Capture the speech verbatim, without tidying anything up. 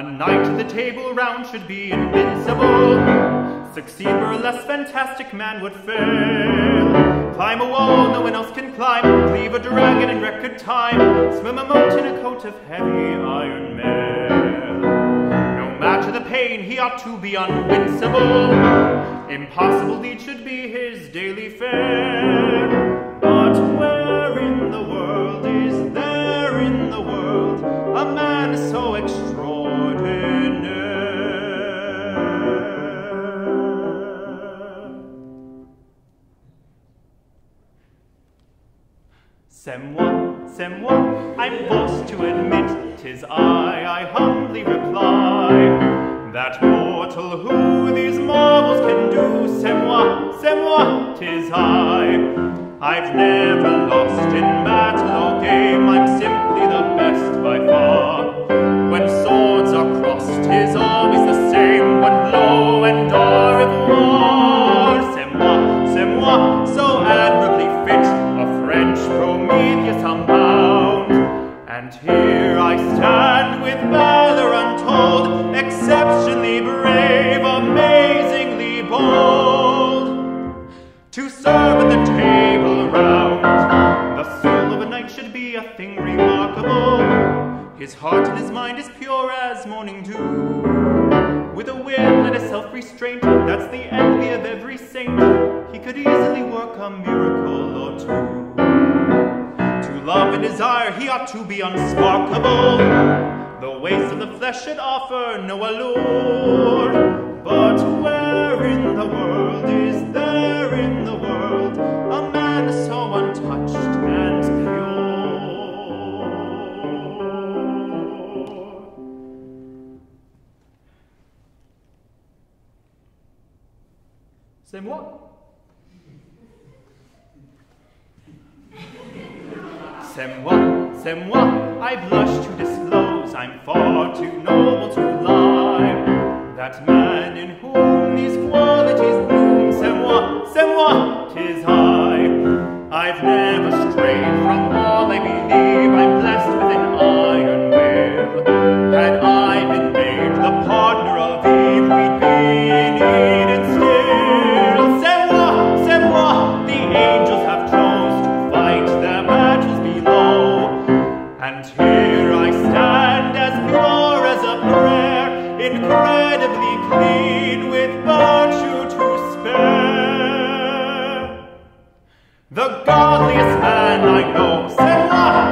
A knight at the table round should be invincible. Succeed where a less fantastic man would fail. Climb a wall no one else can climb. Cleave a dragon in record time. Swim a moat in a coat of heavy iron mail. No matter the pain, he ought to be unwincible. Impossible deed should be his daily fare. But where in the world is there in the world a man so extraordinary? C'est moi, c'est moi, I'm forced to admit 'tis I, I humbly reply. That mortal who these marvels can do, c'est moi, c'est moi, 'tis I. I've never lost in battle or game, I'm simply the best by far. When swords are crossed, 'tis always the same, one blow and au revoir. C'est moi, c'est moi, so admirably fit, a French Prometheus unbound. And here I stand with valor untold, exceptionally brave, amazingly bold, to serve at the table round. The soul of a knight should be a thing remarkable. His heart and his mind is pure as morning dew. With a will and a self-restraint, that's the envy of every saint. He could easily work a miracle or two. To love and desire, he ought to be unsparkable. The waste of the flesh should offer no allure. But where in the world is there in the world a man so untouched and pure? C'est moi. C'est moi, c'est moi, I blush to disclose I'm far too noble to lie. That man in whom these qualities bloom, c'est moi, c'est moi, 'tis I. I've never strayed from all I believe, I'm blessed with an iron will. Had I been made the partner of Eve, we'd be in Eden still. C'est moi, c'est moi, the angels have chose to fight their battles below. And here I stand as pure as a prayer, incredibly clean with virtue to spare. The godliest man I know, c'est moi,